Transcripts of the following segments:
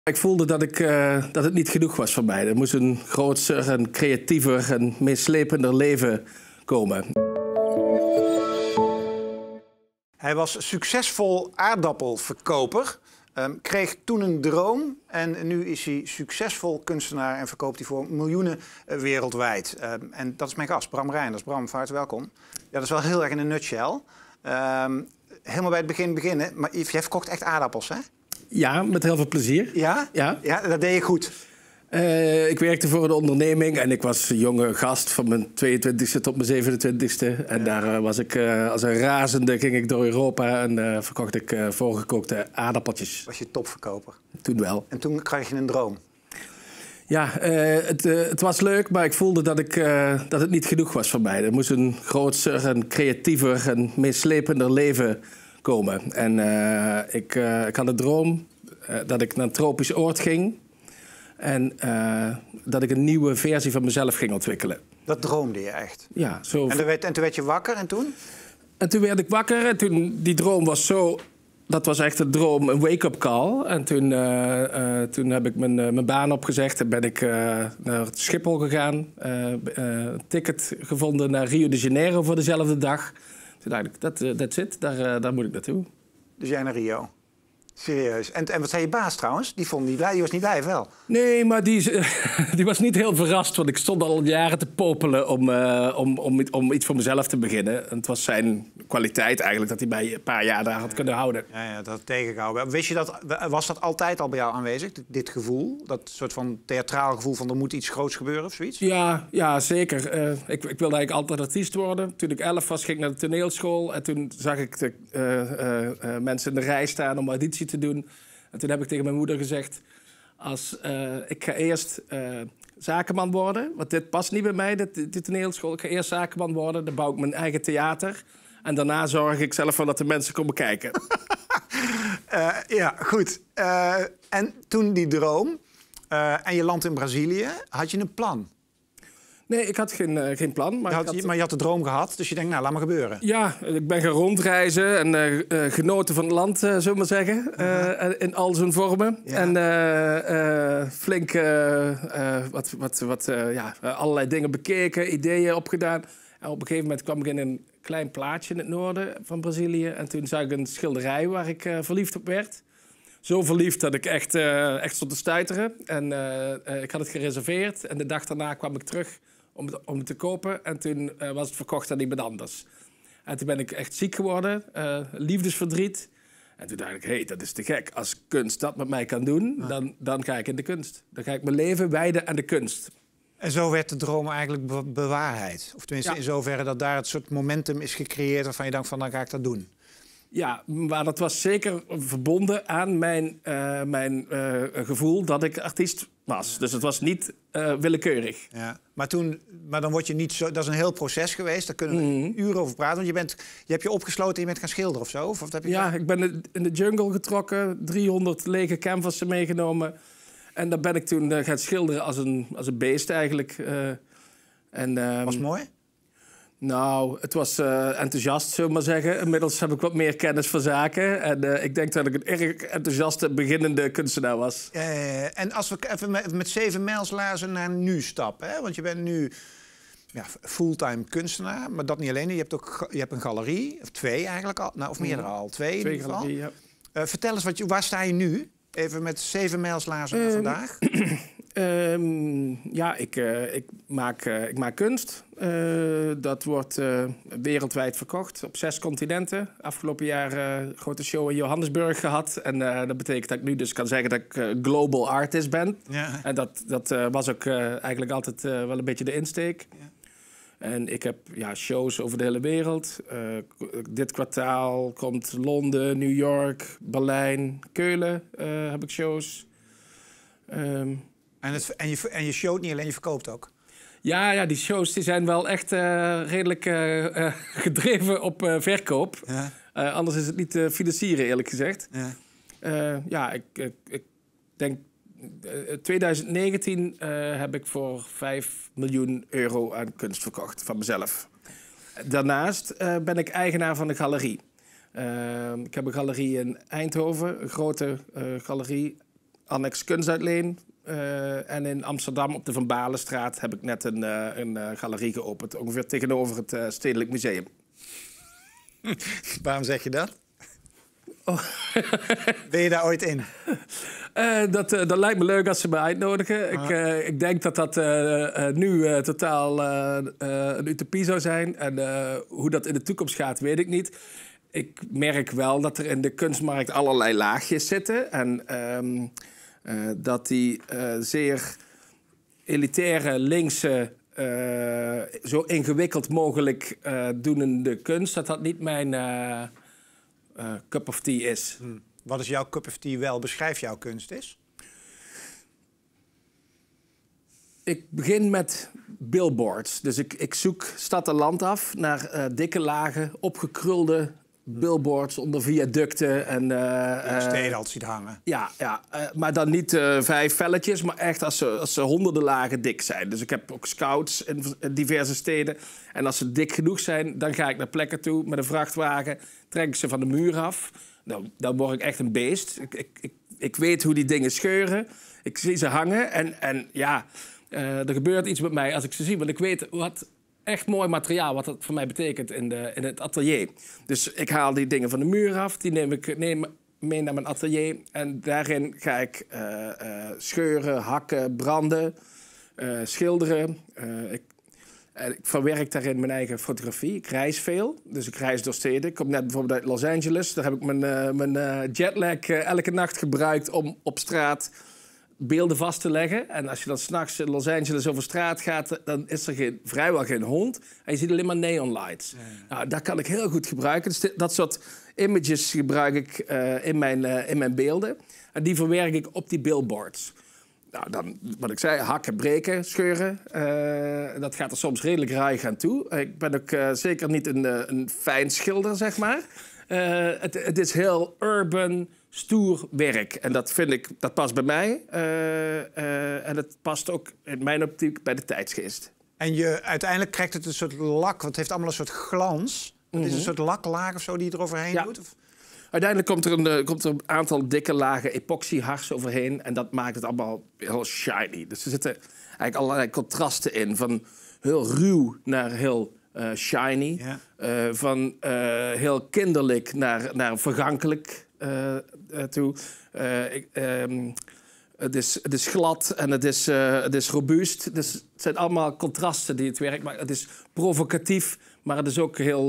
Ik voelde dat het niet genoeg was voor mij. Er moest een groter, een creatiever en meeslepender leven komen. Hij was succesvol aardappelverkoper, kreeg toen een droom en nu is hij succesvol kunstenaar en verkoopt hij voor miljoenen wereldwijd. En dat is mijn gast, Bram Reinders. Bram, van harte welkom. Ja, dat is wel heel erg in een nutshell. Helemaal bij het begin beginnen, maar jij verkocht echt aardappels, hè? Ja, met heel veel plezier. Ja? Ja. Ja, dat deed je goed. Ik werkte voor een onderneming en ik was een jonge gast van mijn 22e tot mijn 27e. En daar was ik als een razende, ging ik door Europa en verkocht ik voorgekookte aardappeltjes. Was je topverkoper? Toen wel. En toen kreeg je een droom? Ja, het was leuk, maar ik voelde dat het niet genoeg was voor mij. Er moest een groter, een creatiever en meeslepender leven komen. En ik had een droom dat ik naar een tropisch oord ging. En dat ik een nieuwe versie van mezelf ging ontwikkelen. Dat droomde je echt? Ja. Zo... En toen werd je wakker en toen? En toen werd ik wakker en die droom was zo... Dat was echt een droom, een wake-up call. En toen heb ik mijn baan opgezegd en ben ik naar Schiphol gegaan. Een ticket gevonden naar Rio de Janeiro voor dezelfde dag. Toen dacht ik, that's it, daar moet ik naartoe. Dus jij naar Rio? Serieus. En wat zei je baas trouwens? Die was niet blij, wel? Nee, maar die was niet heel verrast. Want ik stond al jaren te popelen om iets voor mezelf te beginnen. En het was zijn kwaliteit eigenlijk dat hij mij een paar jaar daar had kunnen houden. Ja, dat tegengehouden. Was dat altijd al bij jou aanwezig, dit gevoel? Dat soort van theatraal gevoel van er moet iets groots gebeuren of zoiets? Ja, zeker. Ik wilde eigenlijk altijd artiest worden. Toen ik 11 was, ging ik naar de toneelschool. En toen zag ik de mensen in de rij staan om auditie te doen. En toen heb ik tegen mijn moeder gezegd... ik ga eerst zakenman worden, want dit past niet bij mij, dit toneelschool. Ik ga eerst zakenman worden, dan bouw ik mijn eigen theater. En daarna zorg ik zelf voor dat de mensen komen kijken. Ja, goed. En toen die droom en je landt in Brazilië, had je een plan? Nee, ik had geen plan. Maar je had de droom gehad, dus je denkt, nou, laat maar gebeuren. Ja, ik ben gaan rondreizen en genoten van het land, zullen we maar zeggen. In al zijn vormen. Ja. En flink allerlei dingen bekeken, ideeën opgedaan. En op een gegeven moment kwam ik in een klein plaatsje in het noorden van Brazilië. En toen zag ik een schilderij waar ik verliefd op werd. Zo verliefd dat ik echt stond te stuiteren. En ik had het gereserveerd. En de dag daarna kwam ik terug om het te kopen. En toen was het verkocht aan iemand anders. En toen ben ik echt ziek geworden. Liefdesverdriet. En toen dacht ik, hé, dat is te gek. Als kunst dat met mij kan doen, dan ga ik in de kunst. Dan ga ik mijn leven wijden aan de kunst. En zo werd de droom eigenlijk bewaarheid. Of tenminste in zoverre dat daar het soort momentum is gecreëerd... waarvan je denkt van, dan ga ik dat doen. Ja, maar dat was zeker verbonden aan mijn gevoel dat ik artiest was. Dus het was niet willekeurig. Ja. Maar dan word je niet zo... Dat is een heel proces geweest. Daar kunnen we uren over praten. Want je hebt je opgesloten en je bent gaan schilderen of zo? Of wat heb je ik ben in de jungle getrokken. 300 lege canvassen meegenomen. En dan ben ik toen gaan schilderen als een beest eigenlijk. Was het mooi? Nou, het was enthousiast, zullen we maar zeggen. Inmiddels heb ik wat meer kennis van zaken. En ik denk dat ik een erg enthousiaste beginnende kunstenaar was. En als we even met 7 mijlslaarzen naar nu stappen. Hè? Want je bent nu fulltime kunstenaar. Maar dat niet alleen. Je hebt een galerie. Of 2 eigenlijk al. Nou, of meerdere al. 2 in ieder geval. Galerieën, ja. Vertel eens, waar sta je nu? Even met 7 mijlslaarzen naar vandaag. Ik maak kunst. Dat wordt wereldwijd verkocht op 6 continenten. Afgelopen jaar een grote show in Johannesburg gehad. En dat betekent dat ik nu dus kan zeggen dat ik global artist ben. Ja. En dat was ook eigenlijk altijd wel een beetje de insteek. Ja. En ik heb shows over de hele wereld. Dit kwartaal komt Londen, New York, Berlijn, Keulen heb ik shows. En je showt niet alleen, je verkoopt ook? Ja, die shows die zijn wel echt redelijk gedreven op verkoop. Ja. Anders is het niet te financieren, eerlijk gezegd. Ja. Ik denk... 2019 heb ik voor 5 miljoen euro aan kunst verkocht van mezelf. Daarnaast ben ik eigenaar van een galerie. Ik heb een galerie in Eindhoven, een grote galerie. Annex Kunstuitleen. En in Amsterdam op de Van Balenstraat heb ik net een galerie geopend. Ongeveer tegenover het Stedelijk Museum. Waarom zeg je dat? Oh. Ben je daar ooit in? Dat lijkt me leuk als ze me uitnodigen. Ik denk dat nu totaal een utopie zou zijn. En hoe dat in de toekomst gaat, weet ik niet. Ik merk wel dat er in de kunstmarkt allerlei laagjes zitten. En dat die zeer elitaire, linkse, zo ingewikkeld mogelijk doenende kunst... dat niet mijn cup of tea is. Wat is jouw cup of tea wel? Beschrijf jouw kunst eens. Ik begin met billboards. Dus ik zoek stad en land af naar dikke lagen, opgekrulde billboards onder viaducten. En steden altijd ziet hangen. Ja, maar dan niet 5 velletjes, maar echt als ze honderden lagen dik zijn. Dus ik heb ook scouts in diverse steden. En als ze dik genoeg zijn, dan ga ik naar plekken toe met een vrachtwagen. Trek ik ze van de muur af. Nou, dan word ik echt een beest. Ik weet hoe die dingen scheuren. Ik zie ze hangen. En ja, er gebeurt iets met mij als ik ze zie. Want ik weet wat echt mooi materiaal, wat dat voor mij betekent in het atelier. Dus ik haal die dingen van de muur af. Die neem mee naar mijn atelier. En daarin ga ik scheuren, hakken, branden, schilderen. Ik verwerk daarin mijn eigen fotografie. Ik reis veel, dus ik reis door steden. Ik kom net bijvoorbeeld uit Los Angeles. Daar heb ik mijn jetlag elke nacht gebruikt om op straat beelden vast te leggen. En als je dan 's nachts in Los Angeles over straat gaat, dan is er vrijwel geen hond. En je ziet alleen maar neon lights. Ja. Nou, dat kan ik heel goed gebruiken. Dus dat soort images gebruik ik in mijn beelden. En die verwerk ik op die billboards. Nou, dan, wat ik zei, hakken, breken, scheuren. Dat gaat er soms redelijk ruig aan toe. Ik ben ook zeker niet een fijn schilder, zeg maar. Het is heel urban, stoer werk. En dat vind ik, dat past bij mij. En het past ook in mijn optiek bij de tijdsgeest. En uiteindelijk krijgt het een soort lak, want het heeft allemaal een soort glans. Het is een soort laklaag of zo die je eroverheen doet? Of? Uiteindelijk komt er een aantal dikke lagen epoxyhars overheen. En dat maakt het allemaal heel shiny. Dus er zitten eigenlijk allerlei contrasten in. Van heel ruw naar heel shiny. Ja. Van heel kinderlijk naar vergankelijk toe. Het is glad en het is robuust. Dus het zijn allemaal contrasten die het werk maken. Het is provocatief, maar het is ook heel...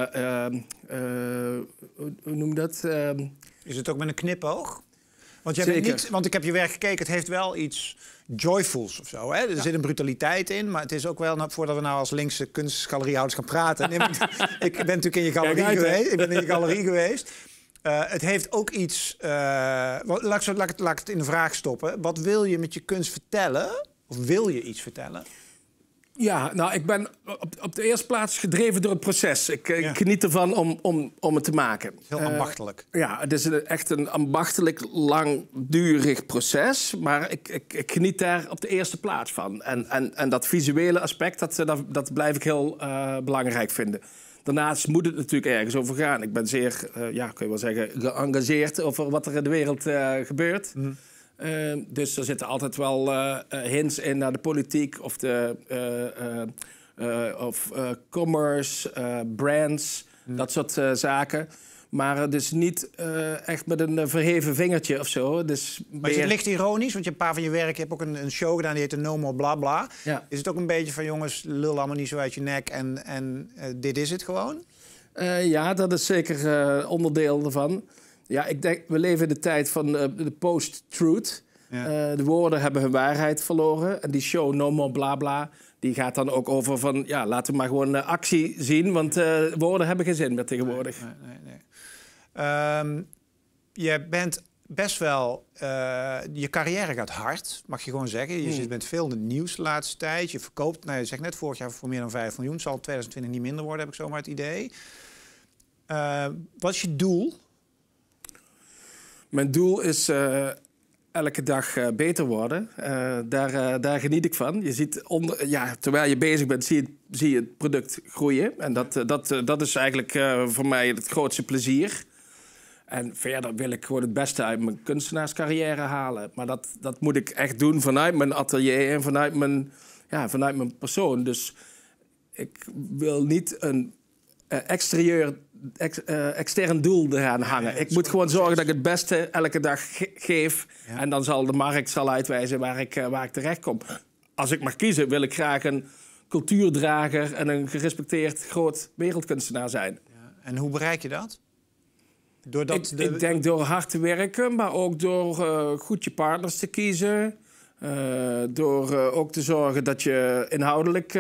hoe noem je dat? Is het ook met een knipoog? Want ik heb je werk gekeken, het heeft wel iets joyfuls of zo. Hè? Er zit een brutaliteit in, maar het is ook wel... voordat we nou als linkse kunstgaleriehouders gaan praten... ik ben natuurlijk in je galerie geweest. Ik ben in je galerie geweest. Het heeft ook iets... laat ik het in de vraag stoppen. Wat wil je met je kunst vertellen? Of wil je iets vertellen? Ja, nou, ik ben op de eerste plaats gedreven door het proces. Ik geniet ervan om het te maken. Heel ambachtelijk. Ja, het is echt een ambachtelijk, langdurig proces. Maar ik geniet daar op de eerste plaats van. En dat visuele aspect, dat blijf ik heel belangrijk vinden. Daarnaast moet het natuurlijk ergens over gaan. Ik ben zeer, kun je wel zeggen, geëngageerd over wat er in de wereld gebeurt. Mm. Dus er zitten altijd wel hints in naar de politiek of commerce, brands, dat soort zaken. Maar dus niet echt met een verheven vingertje of zo. Dus maar is het licht ironisch? Want je hebt een paar van je werk, je hebt ook een show gedaan die heet No More Bla Bla. Ja. Is het ook een beetje van jongens, lul allemaal niet zo uit je nek en dit is het gewoon? Ja, dat is zeker onderdeel ervan. Ja, ik denk, we leven in de tijd van de post-truth. Ja. De woorden hebben hun waarheid verloren. En die show No More Bla Bla, die gaat dan ook over van... ja, laten we maar gewoon actie zien, want woorden hebben geen zin meer tegenwoordig. Nee. Je bent best wel... je carrière gaat hard, mag je gewoon zeggen. Je bent veel in het nieuws de laatste tijd. Je verkoopt, je zegt net vorig jaar voor meer dan 5 miljoen. Zal 2020 niet minder worden, heb ik zomaar het idee. Wat is je doel? Mijn doel is elke dag beter worden. Daar geniet ik van. Je ziet terwijl je bezig bent, zie je het product groeien. En dat is eigenlijk voor mij het grootste plezier. En verder wil ik gewoon het beste uit mijn kunstenaarscarrière halen. Maar dat moet ik echt doen vanuit mijn atelier en vanuit mijn persoon. Dus ik wil niet een extern doel eraan hangen. Ik moet gewoon zorgen dat ik het beste elke dag geef. Ja. En dan zal de markt uitwijzen waar ik terecht kom. Als ik mag kiezen, wil ik graag een cultuurdrager en een gerespecteerd groot wereldkunstenaar zijn. Ja. En hoe bereik je dat? Ik denk door hard te werken, maar ook door goed je partners te kiezen. Door ook te zorgen dat je inhoudelijk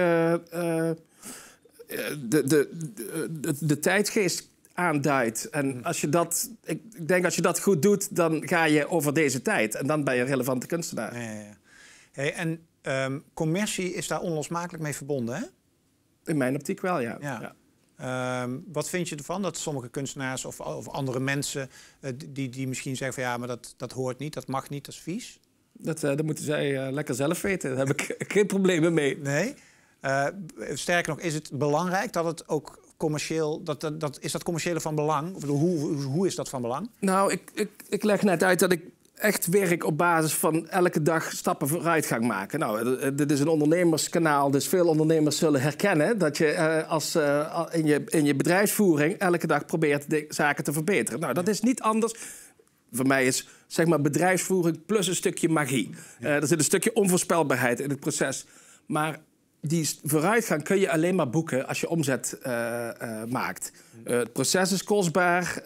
de tijdgeest aanduidt. En als je ik denk als je dat goed doet, dan ga je over deze tijd. En dan ben je een relevante kunstenaar. Ja. Hey, en commercie is daar onlosmakelijk mee verbonden, hè? In mijn optiek wel, ja. Wat vind je ervan dat sommige kunstenaars of andere mensen die misschien zeggen van ja, maar dat hoort niet, dat mag niet, dat is vies? Dat moeten zij lekker zelf weten. Daar heb ik geen problemen mee. Nee? Sterker nog, is het belangrijk dat het ook commercieel... Is dat commerciële van belang? Of hoe is dat van belang? Nou, ik leg net uit dat ik echt werk op basis van elke dag stappen vooruitgang maken. Nou, dit is een ondernemerskanaal, dus veel ondernemers zullen herkennen dat je in je bedrijfsvoering elke dag probeert de zaken te verbeteren. Nou, dat is niet anders. Voor mij is zeg maar bedrijfsvoering plus een stukje magie. Er zit een stukje onvoorspelbaarheid in het proces. Maar die vooruitgang kun je alleen maar boeken als je omzet maakt. Het proces is kostbaar.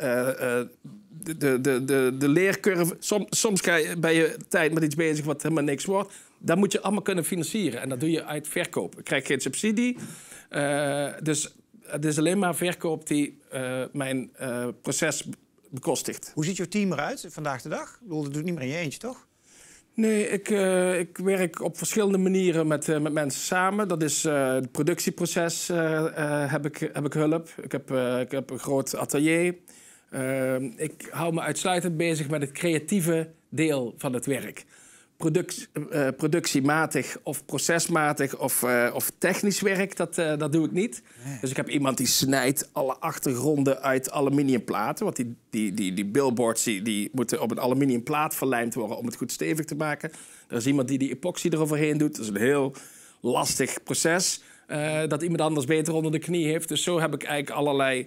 De leercurve. Soms ben je tijd met iets bezig wat helemaal niks wordt. Dat moet je allemaal kunnen financieren. En dat doe je uit verkoop. Ik krijg geen subsidie. Dus het is alleen maar verkoop die mijn proces bekostigt. Hoe ziet jouw team eruit vandaag de dag? Ik bedoel, dat doet niet meer in je eentje, toch? Nee, ik werk op verschillende manieren met mensen samen. Dat is het productieproces, heb ik hulp. Ik heb een groot atelier. Ik hou me uitsluitend bezig met het creatieve deel van het werk. Productiematig of procesmatig of technisch werk, dat doe ik niet. Nee. Dus ik heb iemand die snijdt alle achtergronden uit aluminiumplaten. Want die billboards die moeten op een aluminiumplaat verlijmd worden om het goed stevig te maken. Er is iemand die epoxy eroverheen doet. Dat is een heel lastig proces dat iemand anders beter onder de knie heeft. Dus zo heb ik eigenlijk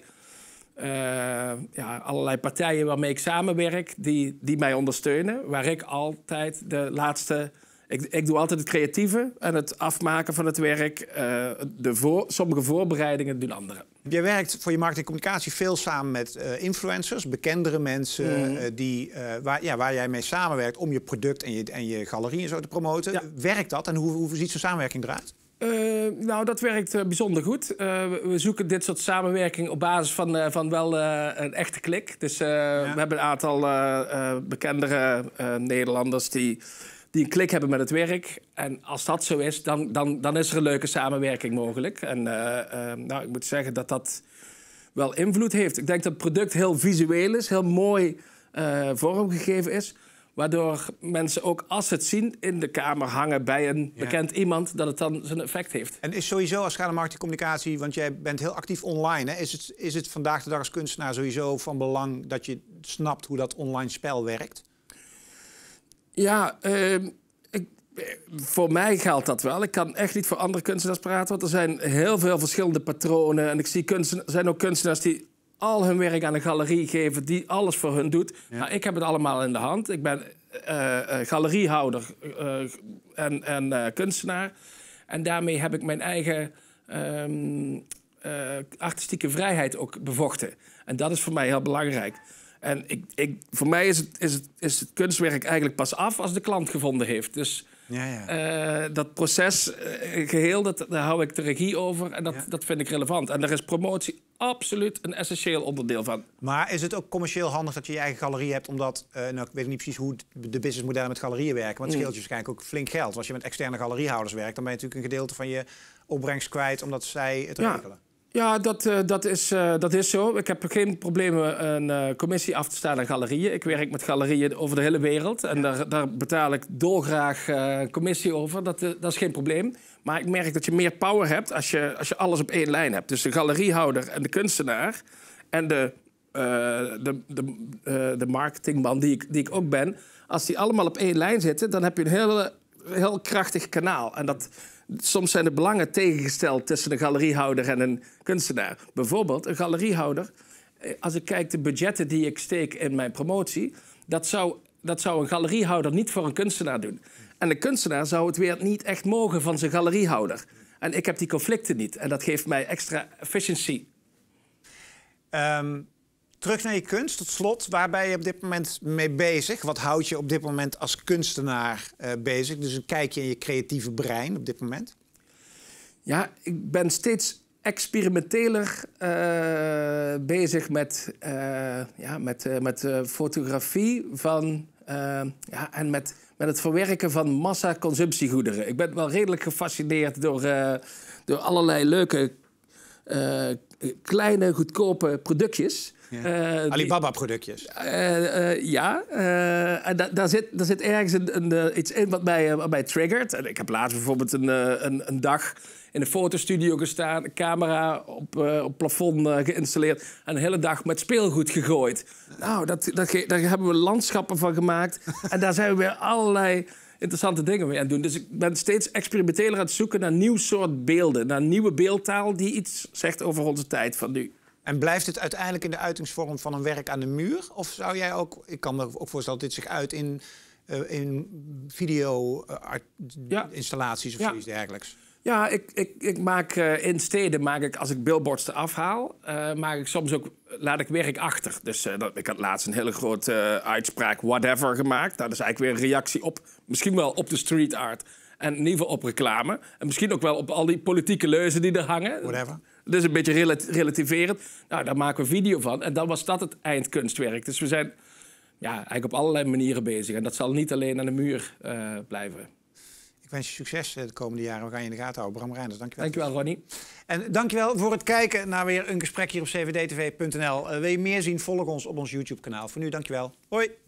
allerlei partijen waarmee ik samenwerk, die mij ondersteunen. Waar ik altijd de laatste... Ik doe altijd het creatieve en het afmaken van het werk. Sommige voorbereidingen doen anderen. Je werkt voor je marketing en communicatie veel samen met influencers, bekendere mensen waar jij mee samenwerkt om je product en je galerie en zo te promoten. Ja. Werkt dat en hoe ziet zo'n samenwerking eruit? Nou, dat werkt bijzonder goed. We zoeken dit soort samenwerking op basis van wel een echte klik. Dus we hebben een aantal bekendere Nederlanders die een klik hebben met het werk. En als dat zo is, dan is er een leuke samenwerking mogelijk. En ik moet zeggen dat wel invloed heeft. Ik denk dat het product heel visueel is, heel mooi vormgegeven is. Waardoor mensen ook, als ze het zien, in de kamer hangen bij een bekend iemand, dat het dan zijn effect heeft. En is sowieso, als het gaat om marketingcommunicatie, want jij bent heel actief online, hè? Is het vandaag de dag als kunstenaar sowieso van belang dat je snapt hoe dat online spel werkt? Ja, voor mij geldt dat wel. Ik kan echt niet voor andere kunstenaars praten, want er zijn heel veel verschillende patronen. En ik zie er zijn ook kunstenaars die al hun werk aan een galerie geven die alles voor hun doet. Ja. Maar ik heb het allemaal in de hand. Ik ben galeriehouder en kunstenaar. En daarmee heb ik mijn eigen artistieke vrijheid ook bevochten. En dat is voor mij heel belangrijk. En voor mij is het kunstwerk eigenlijk pas af als de klant gevonden heeft. Dus dat proces geheel, daar hou ik de regie over. En dat vind ik relevant. En daar is promotie absoluut een essentieel onderdeel van. Maar is het ook commercieel handig dat je je eigen galerie hebt? Omdat, ik weet niet precies hoe de businessmodellen met galerieën werken. Maar het scheelt je waarschijnlijk ook flink geld. Als je met externe galeriehouders werkt, dan ben je natuurlijk een gedeelte van je opbrengst kwijt omdat zij het regelen. Ja, dat is zo. Ik heb geen problemen een commissie af te staan aan galerieën. Ik werk met galerieën over de hele wereld. En daar betaal ik dolgraag commissie over. Dat is geen probleem. Maar ik merk dat je meer power hebt als je alles op één lijn hebt. Dus de galeriehouder en de kunstenaar en de de marketingman die ik ook ben... als die allemaal op één lijn zitten, dan heb je een heel krachtig kanaal. En soms zijn de belangen tegengesteld tussen een galeriehouder en een kunstenaar. Bijvoorbeeld een galeriehouder. Als ik kijk de budgetten die ik steek in mijn promotie... dat zou een galeriehouder niet voor een kunstenaar doen. En de kunstenaar zou het weer niet echt mogen van zijn galeriehouder. En ik heb die conflicten niet. En dat geeft mij extra efficiency. Terug naar je kunst, tot slot. Waar ben je op dit moment mee bezig? Wat houdt je op dit moment als kunstenaar bezig? Dus een kijkje in je creatieve brein op dit moment. Ja, ik ben steeds experimenteler bezig met fotografie van, en met het verwerken van massaconsumptiegoederen. Ik ben wel redelijk gefascineerd door allerlei leuke, kleine, goedkope productjes. Ja. Alibaba-productjes. En daar zit ergens iets in wat mij triggert. En ik heb laatst bijvoorbeeld een dag in een fotostudio gestaan, een camera op het plafond geïnstalleerd en een hele dag met speelgoed gegooid. Nou, daar hebben we landschappen van gemaakt. En daar zijn we weer allerlei interessante dingen mee aan het doen. Dus ik ben steeds experimenteler aan het zoeken naar een nieuw soort beelden, naar een nieuwe beeldtaal die iets zegt over onze tijd van nu. En blijft het uiteindelijk in de uitingsvorm van een werk aan de muur? Of zou jij ook, ik kan me ook voorstellen dat dit zich uit in video-installaties of zoiets dergelijks? Ja, ik maak in steden, als ik billboards eraf haal, maak ik soms ook, laat ik werk achter. Dus ik had laatst een hele grote uitspraak, whatever, gemaakt. Nou, dat is eigenlijk weer een reactie op, misschien wel op de street art. En in ieder geval op reclame. En misschien ook wel op al die politieke leuzen die er hangen. Whatever. Dat is een beetje relativerend. Nou, daar maken we video van. En dan was dat het eindkunstwerk. Dus we zijn eigenlijk op allerlei manieren bezig. En dat zal niet alleen aan de muur blijven. Ik wens je succes de komende jaren. We gaan je in de gaten houden. Bram Reinders, dankjewel. Dankjewel, Ronnie. En dankjewel voor het kijken naar weer een gesprek hier op cvdtv.nl. Wil je meer zien? Volg ons op ons YouTube-kanaal. Voor nu, dankjewel. Hoi.